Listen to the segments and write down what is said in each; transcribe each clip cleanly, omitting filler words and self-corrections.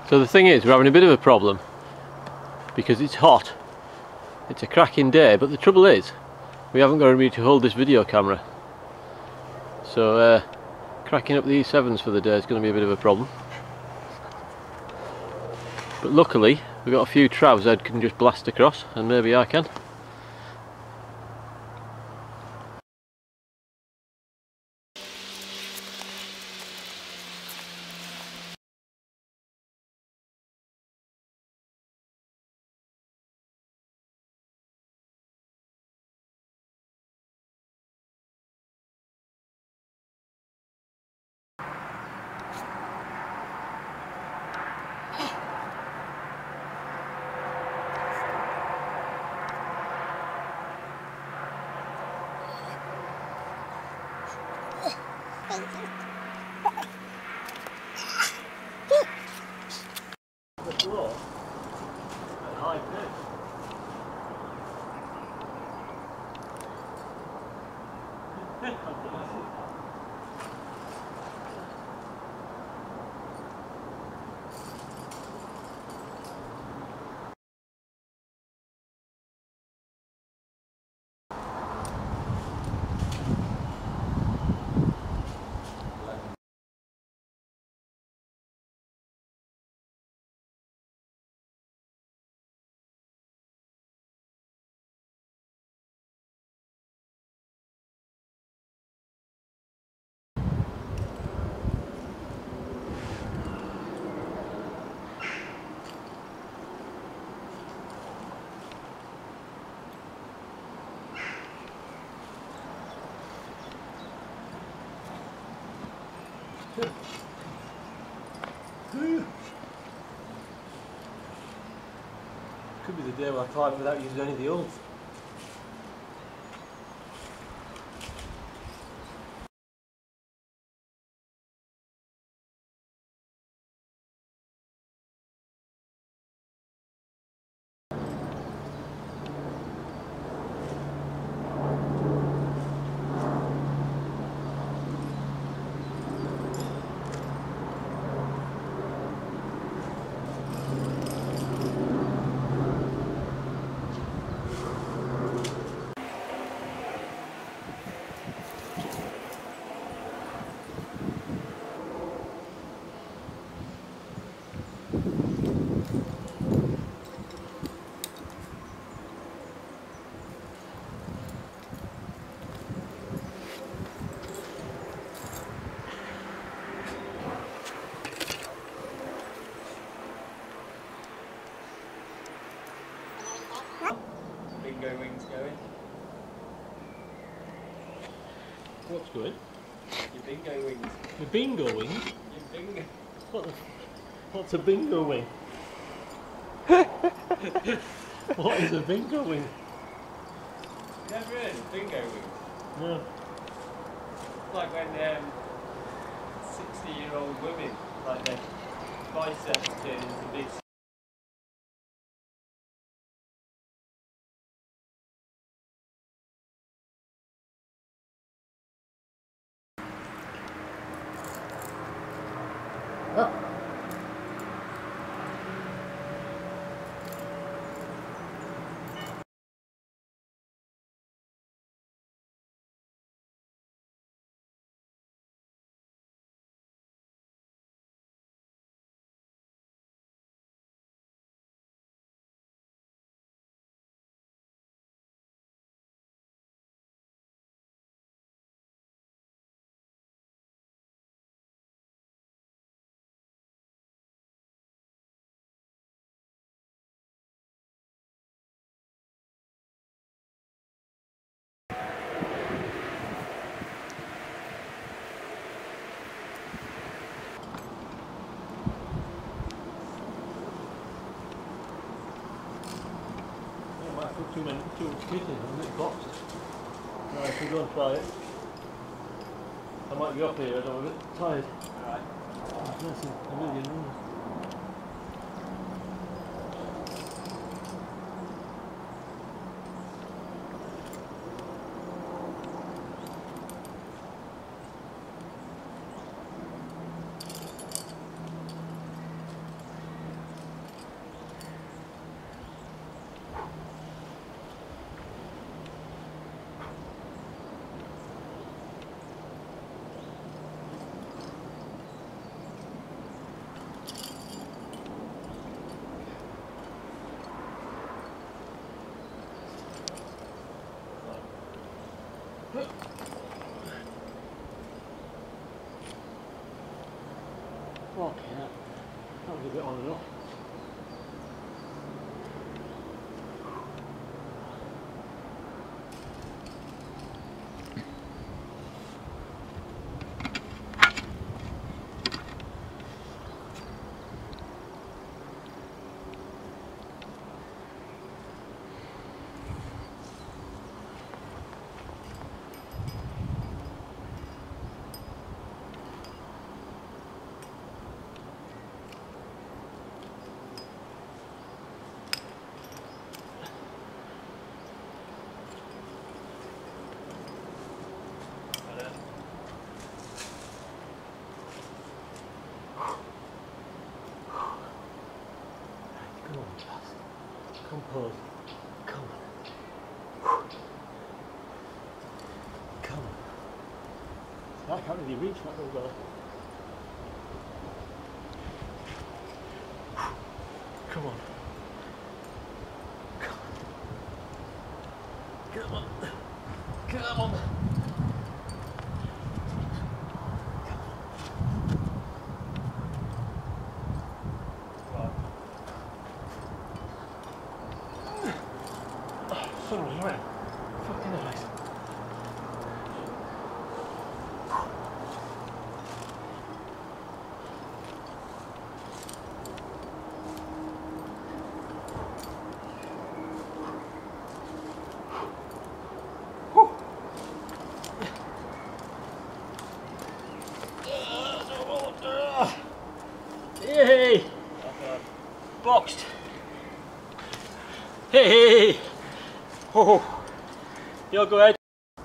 So the thing is, we're having a bit of a problem because it's hot. It's a cracking day, but the trouble is we haven't got anybody to hold this video camera. So cracking up the E7s for the day is going to be a bit of a problem. But luckily we've got a few travs Ed can just blast across, and maybe I can. Could be the day when I climb it without using any of the oils. Bingo wings going. What's going? Your bingo wings. The bingo wing? Your bingo. What's a bingo wing? What is a bingo wing? You never heard of bingo wings? No. It's like when 60-year-old women, like their biceps turn into big. Oh. Too many pieces in this box. No, I should go and try it. I might be up here, I'm a bit tired. Alright. It's nice and really enormous. That was a bit on and off. Compose. Come on. Come on. I can't really reach that little girl. Come on. Come on. Come on. Sorry, man. Fucking nice. Yay! Boxed. Hey! Oh, you'll go ahead.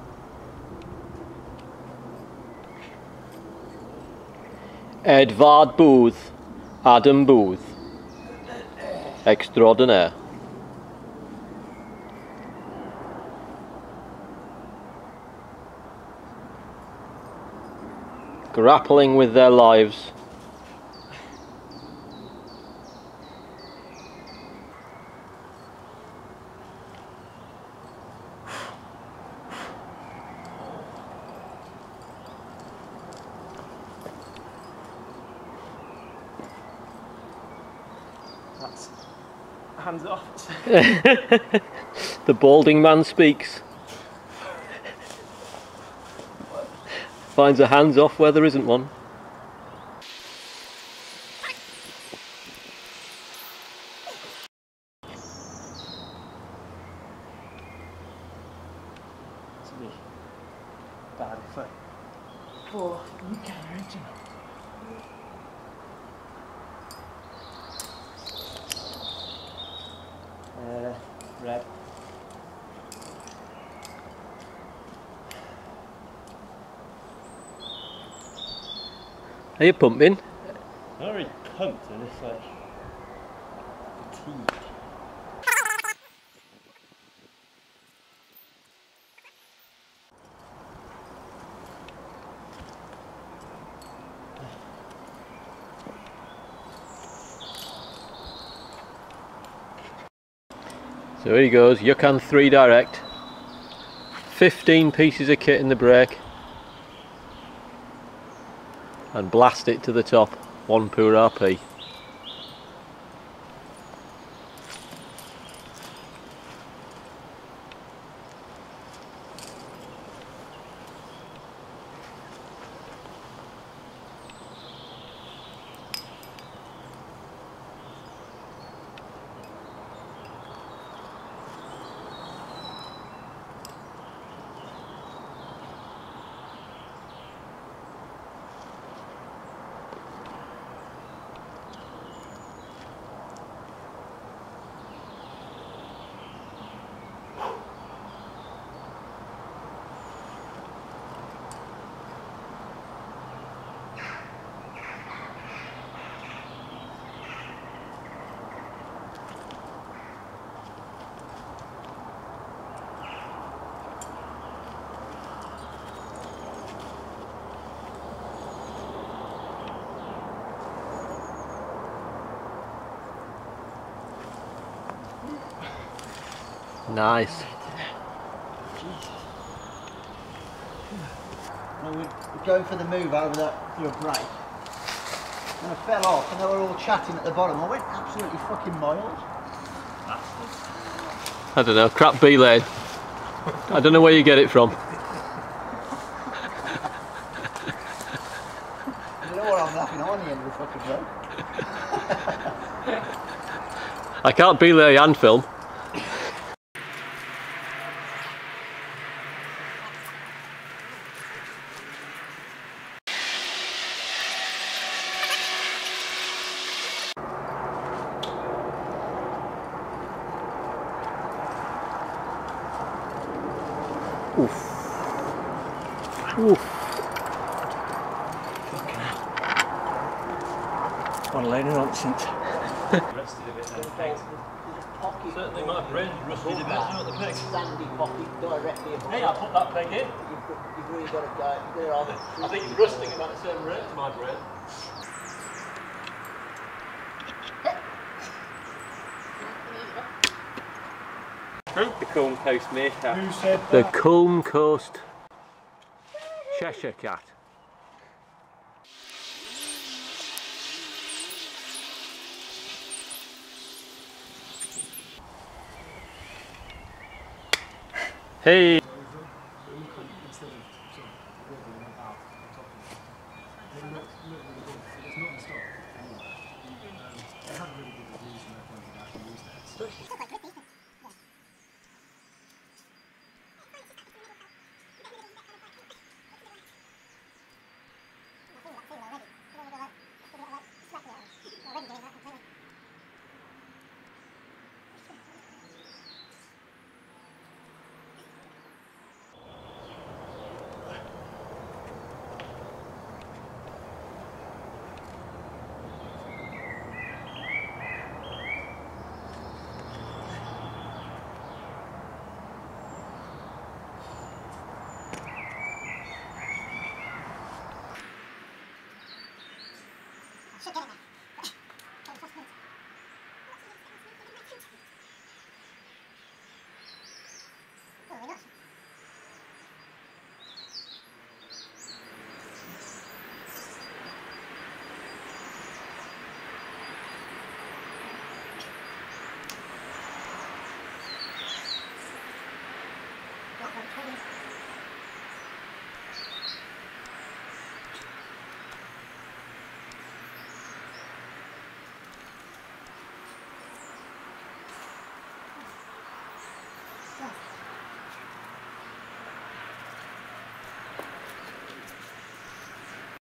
Edvard Booth, Adam Booth, extraordinaire. Grappling with their lives. That's hands off. The balding man speaks. Finds a hands off where there isn't one. It's me. Bad if I fall. You can, original. Red. Are you pumping? I'm already pumped and it's like fatigued. So here he goes, Yukan 3 direct. 15 pieces of kit in the brake. And blast it to the top, 1 poor RP. Nice. No, we're going for the move over that your brake. and I fell off and they were all chatting at the bottom. I went absolutely fucking miles. I don't know, crap belay. I don't know where you get it from. You know what, I'm laughing on the end of the fucking road. I can't belay and film. Oof. Oof. What a load of nonsense. Rusted a bit then, thanks. Certainly my brain's rusted a bit, not the peg. Sandy pocket directly above. Hey, I put that peg in. You've really got to go. You've got to I think it's rusting about the same rate as my brain. The Combe Coast Meerkat. Who said The Combe Coast Cheshire Cat. Hey! Should get it now.